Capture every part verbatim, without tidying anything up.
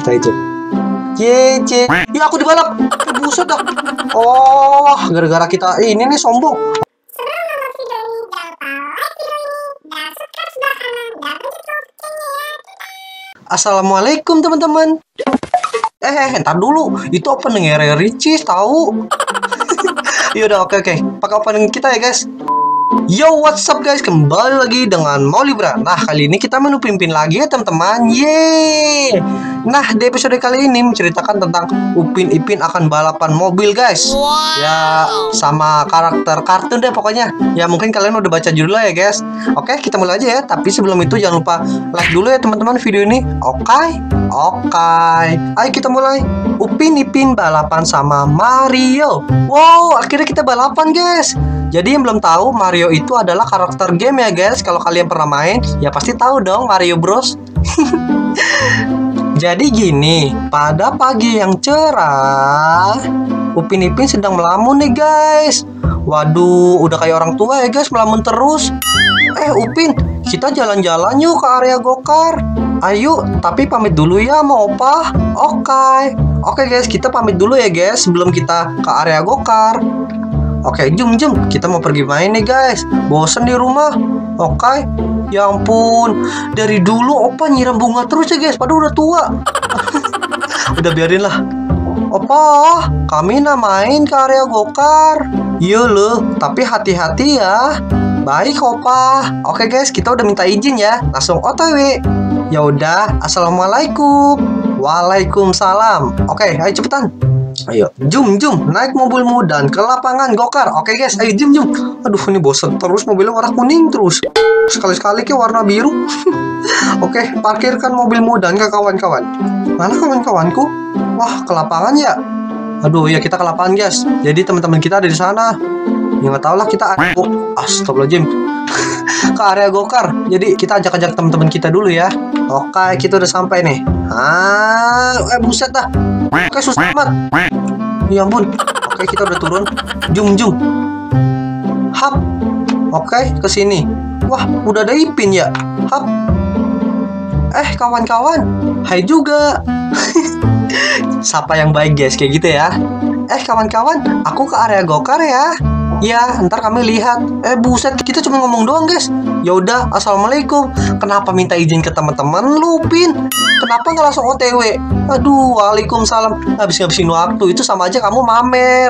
kita itu. Ye, ye. Ya aku dibalap. Eh, buset dah. Oh, gara-gara kita ini nih sombong. Assalamualaikum teman-teman. Eh, entar dulu. Itu opening area Ricis tahu. Yaudah, oke oke. Pakai opening kita ya guys. Yo, what's up guys? Kembali lagi dengan Maulibra. Nah, kali ini kita menu pimpin lagi ya teman-teman. Yeay. Nah, di episode kali ini menceritakan tentang Upin Ipin akan balapan mobil guys. Wow. Ya, sama karakter kartun deh pokoknya. Ya, mungkin kalian udah baca judulnya ya guys. Oke, kita mulai aja ya. Tapi sebelum itu jangan lupa like dulu ya teman-teman video ini. Oke, oke. Ayo kita mulai. Upin Ipin balapan sama Mario. Wow, akhirnya kita balapan guys. Jadi yang belum tahu, Mario itu adalah karakter game ya guys. Kalau kalian pernah main, ya pasti tahu dong Mario Bros. Jadi gini, pada pagi yang cerah, Upin Ipin sedang melamun nih guys. Waduh, udah kayak orang tua ya guys, melamun terus. Eh Upin, kita jalan-jalan yuk ke area gokar. Ayo, tapi pamit dulu ya sama opa. Oke, oke guys, kita pamit dulu ya guys sebelum kita ke area gokar. Oke, jom jom, kita mau pergi main nih guys. Bosen di rumah. Oke. Ya ampun, dari dulu opa nyiram bunga terus ya guys, padahal udah tua. Udah biarin lah. Opa, kami nak main ke area gokar. Iya loh, tapi hati-hati ya. Baik opa. Oke guys, kita udah minta izin ya. Langsung O T W. Ya udah, assalamualaikum. Waalaikumsalam. Oke, ayo cepetan. Ayo, jum jum, naik mobilmu dan ke lapangan gokar. Oke guys, ayo jum jum. Aduh, ini bosen terus mobilnya warna kuning terus. Sekali-sekali ke warna biru. Oke, parkirkan mobilmu dan ke kawan-kawan. Mana kawan-kawanku? Wah, ke lapangan ya. Aduh, ya kita ke lapangan guys. Jadi teman-teman kita ada di sana. Ya nggak tahu lah kita. Oh, astagfirullahaladzim. Ke area gokar. Jadi kita ajak-ajak teman-teman kita dulu ya. Oke, kita udah sampai nih. Ah, eh buset dah. Oke, susah amat. Ya ampun. Oke, kita udah turun. Jum jum. Hap. Oke, ke sini. Wah, udah ada Ipin ya. Hap. Eh, kawan-kawan. Hai juga. Sapa yang baik guys, kayak gitu ya. Eh, kawan-kawan, aku ke area gokar ya. Ya, ntar kami lihat. Eh, buset, kita cuma ngomong doang guys. Ya udah, assalamualaikum. Kenapa minta izin ke teman-teman lu, Pin? Kenapa nggak langsung O T W? Aduh, waalaikumsalam. Habis-habisin waktu itu sama aja kamu mamer.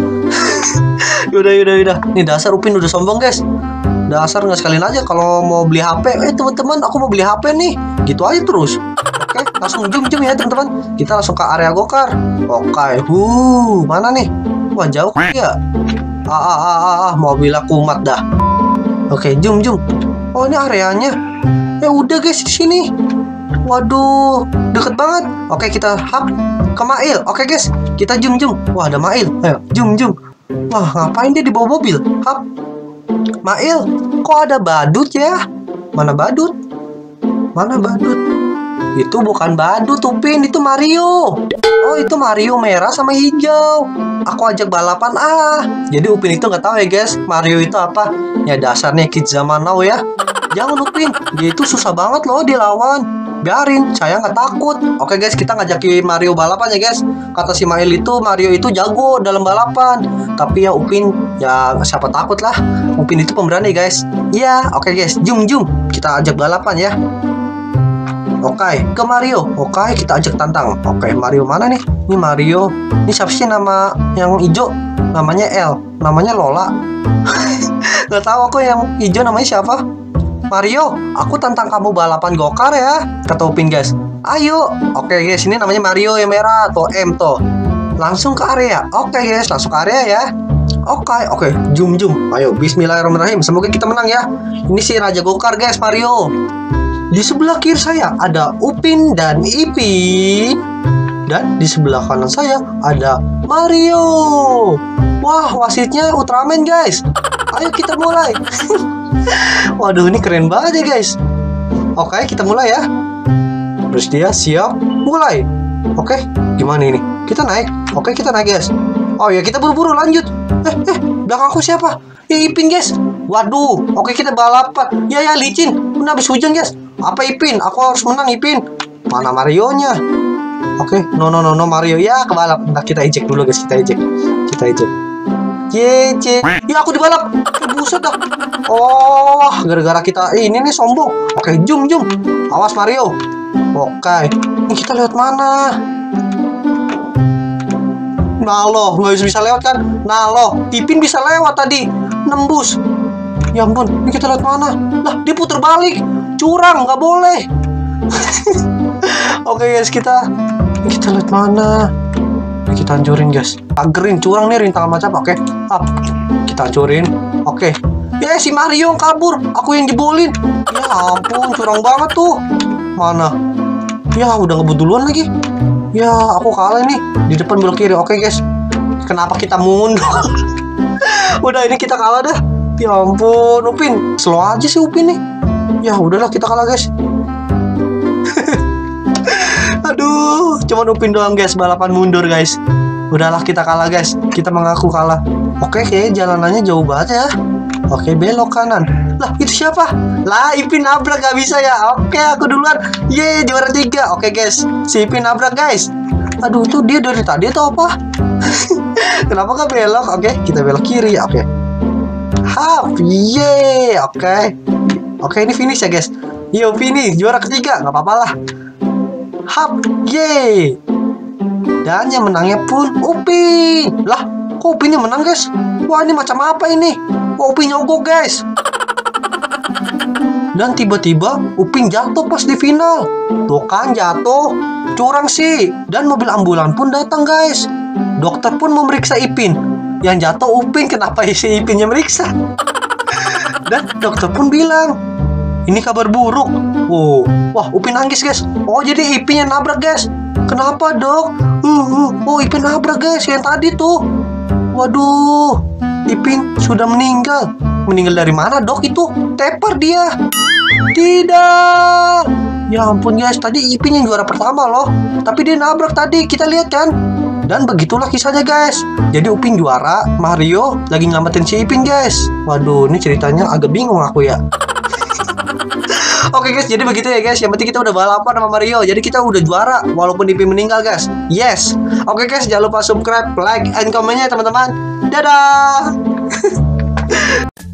Yaudah, yaudah, yaudah. Nih dasar Upin udah sombong guys. Dasar nggak sekalian aja kalau mau beli H P. Eh teman-teman, aku mau beli H P nih. Gitu aja terus. Oke, langsung jum-jum ya teman-teman. Kita langsung ke area gokar. Oke, huh, mana nih? Wah jauh ya. Ah, ah, ah, ah, ah, mobil aku kumat dah. Oke, jum jum. Oh ini areanya. Ya udah guys di sini. Waduh, deket banget. Oke kita hap ke Mail. Oke guys, kita jum jum. Wah ada Mail. Ayo jum jum. Wah ngapain dia di bawah mobil? Hap. Mail, kok ada badut ya? Mana badut? Mana badut? Itu bukan badut, Upin, itu Mario. Oh, itu Mario merah sama hijau. Aku ajak balapan ah. Jadi Upin itu nggak tahu ya guys, Mario itu apa? Ya dasarnya kids zaman now ya. Jangan Upin, dia itu susah banget loh dilawan. Biarin, saya nggak takut. Oke guys, kita ngajakin Mario balapan ya guys. Kata si Mail itu Mario itu jago dalam balapan. Tapi ya Upin, ya siapa takut lah. Upin itu pemberani guys. Ya, oke guys, jum jum. Kita ajak balapan ya. Oke, ke Mario. Oke, kita ajak tantang. Oke, Mario mana nih? Ini Mario. Ini siapa sih nama yang hijau? Namanya L. Namanya Lola. Gak tahu aku yang hijau namanya siapa. Mario, aku tantang kamu balapan gokar ya. Kata Upin guys. Ayo. Oke guys, ini namanya Mario yang merah atau M tuh. Langsung ke area. Oke guys, langsung ke area ya. Oke, oke, jum jum. Ayo, bismillahirrahmanirrahim. Semoga kita menang ya. Ini si Raja Gokar guys, Mario. Di sebelah kiri saya ada Upin dan Ipin. Dan di sebelah kanan saya ada Mario. Wah, wasitnya Ultraman guys. Ayo kita mulai. Waduh, ini keren banget ya guys. Oke, kita mulai ya. Terus dia siap mulai. Oke, gimana ini? Kita naik. Oke, kita naik guys. Oh ya, kita buru-buru lanjut. Eh, eh, belakangku siapa? Ya Ipin guys. Waduh, oke kita balapan. Ya ya licin. Udah habis hujan guys. Apa Ipin? Aku harus menang Ipin. Mana Marionya? Oke, no no no no Mario ya kebalap. Ntar kita ejek dulu guys, kita ejek. Kita ejek. Ye, ye. Ya aku dibalap. Eh, buset dah. Oh, gara-gara kita eh, ini nih sombong. Oke, jum jum. Awas Mario. Oke. Ini kita lewat mana? Nah loh, nggak bisa lewat kan? Nah loh, Ipin bisa lewat tadi. Nembus. Ya ampun, ini kita lewat mana? Lah, dia puter balik. Curang, nggak boleh. Oke guys, kita kita lihat mana? Kita hancurin guys. Pagerin, curang nih rintangan macam. Oke, up. Kita hancurin. Oke. Ya si Mario yang kabur, aku yang jebolin. Ya ampun, curang banget tuh. Mana? Ya udah ngebut duluan lagi. Ya aku kalah nih. Di depan belok kiri. Oke guys. Kenapa kita mundur? Udah ini kita kalah dah. Ya ampun, Upin. Slow aja sih Upin nih. Ya udahlah kita kalah guys. Aduh, cuman Upin doang guys balapan mundur guys. Udahlah kita kalah guys. Kita mengaku kalah. Oke, kayaknya jalanannya jauh banget ya. Oke, belok kanan. Lah, itu siapa? Lah, Ipin nabrak gak bisa ya. Oke, aku duluan. Yeay, juara tiga. Oke guys, si Ipin nabrak guys. Aduh, tuh dia dari tadi atau apa? Kenapa gak belok? Oke, kita belok kiri. Oke. Hap, yeay. Oke. Oke, ini finish ya guys. Yo, finish, juara ketiga. Gak apa-apa lah. Hap, yeay. Dan yang menangnya pun Upin. Lah, kok Upin yang menang guys? Wah, ini macam apa ini? Wah, Upin nyogok guys. Dan tiba-tiba Upin jatuh pas di final. Tuh kan jatuh. Curang sih. Dan mobil ambulan pun datang guys. Dokter pun memeriksa Ipin. Yang jatuh Upin, kenapa si Ipin yang meriksa? Dan dokter pun bilang, ini kabar buruk. Wow. Wah, Upin nangis guys. Oh, jadi Ipin yang nabrak guys. Kenapa dok? Uh, uh. Oh, Ipin nabrak guys. Yang tadi tuh. Waduh, Ipin sudah meninggal. Meninggal dari mana dok itu? Tepar dia. Tidak. Ya ampun guys, tadi Ipin yang juara pertama loh. Tapi dia nabrak tadi, kita lihat kan. Dan begitulah kisahnya guys. Jadi Upin juara, Mario lagi ngelamatin si Ipin guys. Waduh, ini ceritanya agak bingung aku ya. Oke guys, jadi begitu ya guys. Yang penting kita udah balapan sama Mario. Jadi kita udah juara walaupun Ipin meninggal guys. Yes. Oke guys, jangan lupa subscribe, like, and komennya teman-teman. Dadah.